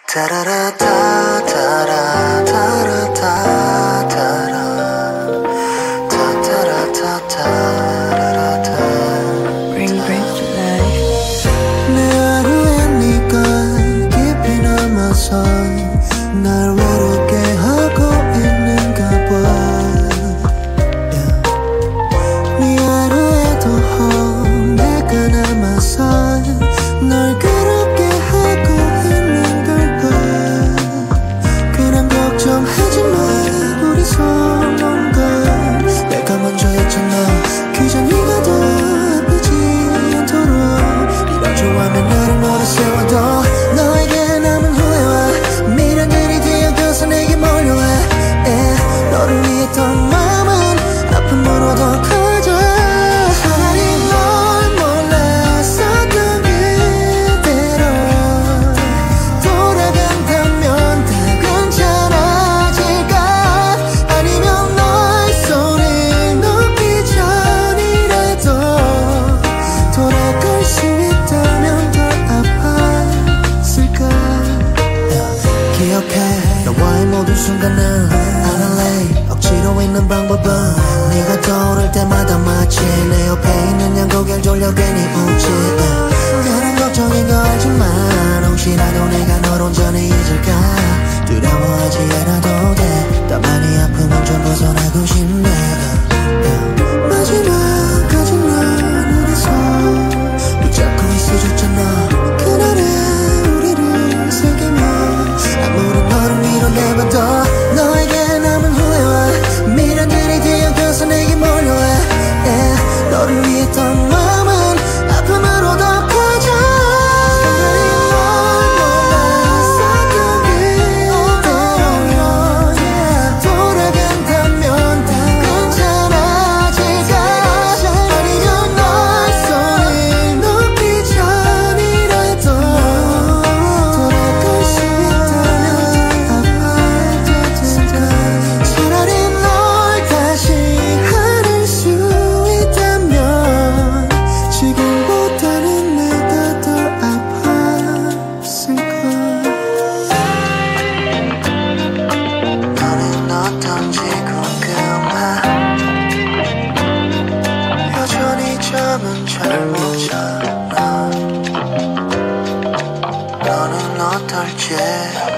타라라타 타라타라타 타라 타타라타 타라라타 Bring grace to life. 내 하루에 네가 깊이 남아서 날 외롭게 하고 있는가 봐. 네 하루에도 내가 남아서 널 그렇게 하고 있는 걸까. 그럼 걱정하지 마, 우리 서로인 걸. 내가 먼저 했잖아. 그저 네가 더 아프지 않도록. 네가 좋아하면 나를 멀어 세워도 너에게 남은 후회와 미련들이 뒤엉켜서 내게 몰려와. 너를 위했던 마음은 아픔으로 더 커져. 차라리 널 몰랐었던 그대로 돌아간다면 다 괜찮아질까. 아니면 너의 손을 놓기 전이라도 돌아갈 수 있다면 더 아팠을까. 기억해 너와의 모든 순간을 안할래. 억지로 있는 방법은 네가 떠오를 때마다 마치 내 옆에 있는 양고개를 졸려 괜히 웃지. 다른 걱정인 거 알지만 혹시라도 내가 널 온전히 잊을까. 두려워하지 않아도 돼. 다만 이 아픔은 좀 벗어나고 싶네. 마지막까지 난 우리서 붙잡고 있어줬잖아. 그날의 우리를 새기며 아무런 너를 밀어내봐도 너에게 남은 후회와 미련들이 뒤엉켜서 내게 몰려와. 너를 위했던 마음은 아픔으로 더 커져. 차라리 널 몰랐었던 그대로 돌아간다면 다 괜찮아질까. 아니면 너의 손을 놓기 전이라도 돌아갈 수 있다면 아파졌을까. 차라리 널 다시 안을 수 있다면 지금보다는 내가 더 아팠을까. 너는 어떤지 궁금해. 여전히 잠은 잘 못 자. 너는 어떨지